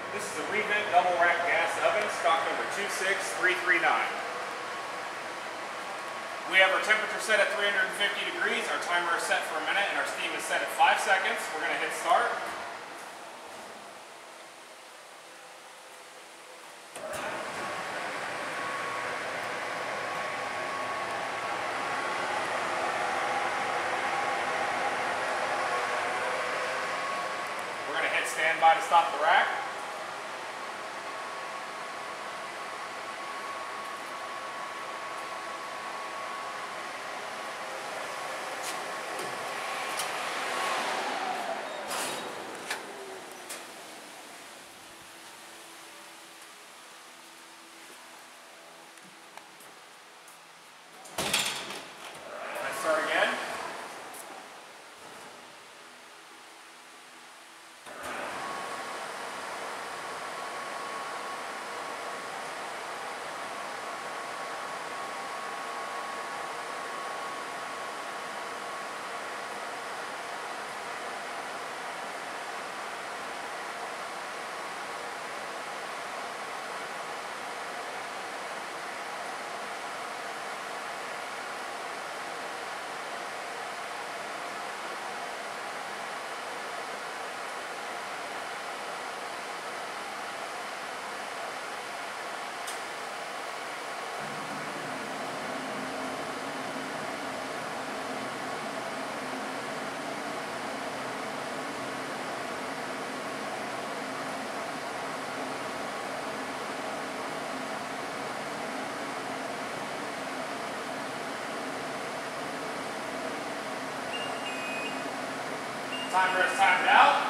This is a Revent double rack gas oven, stock number 26339. We have our temperature set at 350 degrees, our timer is set for a minute, and our steam is set at 5 seconds. We're going to hit start. We're going to hit standby to stop the rack. Let's start again. Timer is timed out.